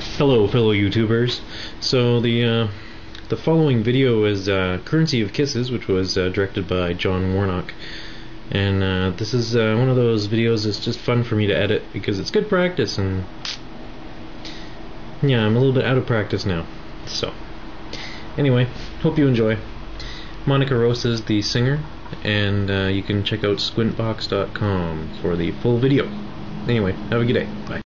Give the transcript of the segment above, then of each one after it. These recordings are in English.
Hello, fellow YouTubers. So the following video is Currency of Kisses, which was directed by John Warnock, and this is one of those videos that's just fun for me to edit because it's good practice, and yeah, I'm a little bit out of practice now. So anyway, hope you enjoy. Monica Rossa is the singer, and you can check out squintbox.com for the full video. Anyway, have a good day. Bye.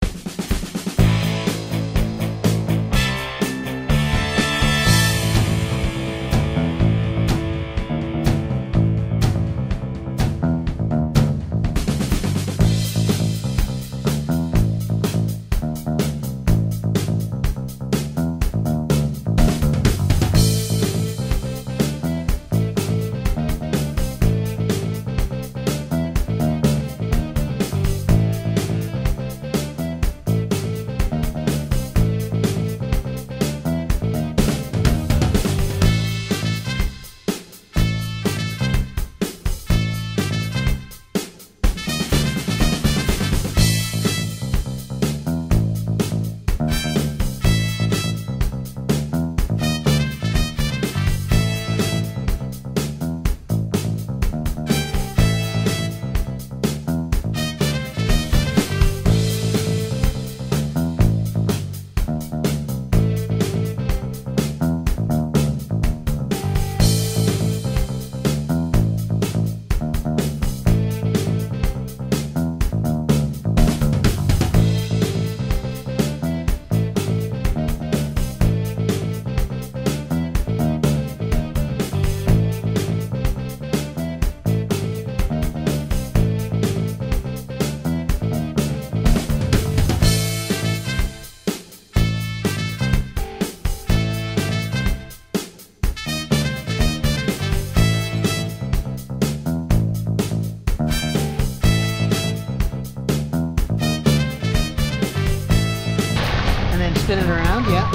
Spin it around, yeah.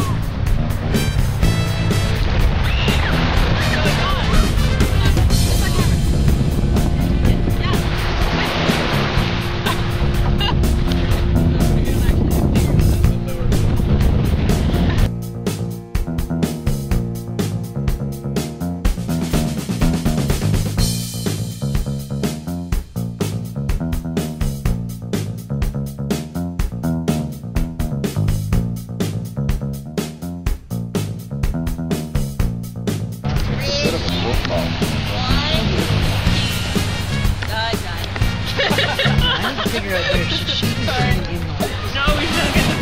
Figure out where she was in the No, he's not gonna.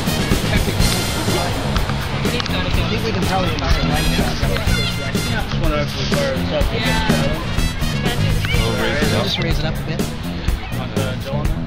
I think we can probably find a right now. Just want to actually fire it up. Yeah. Just raise it up a bit. On the Joe on there?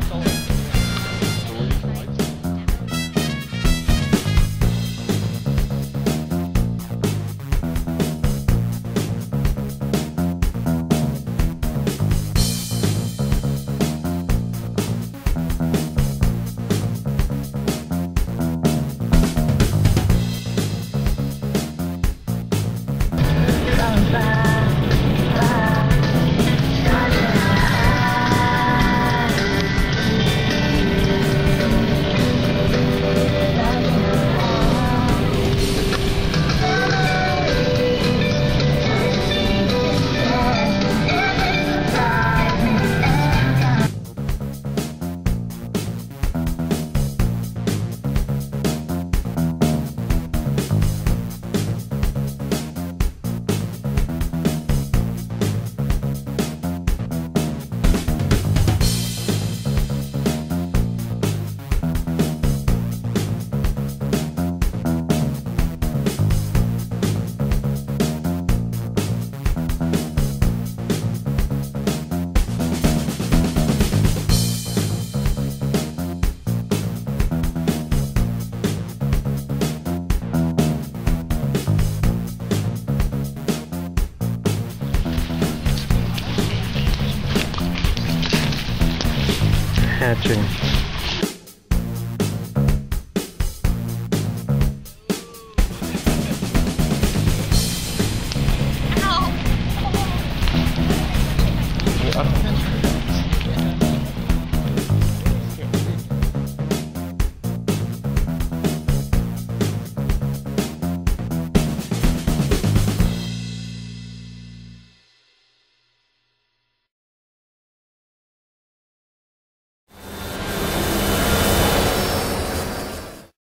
Hatching.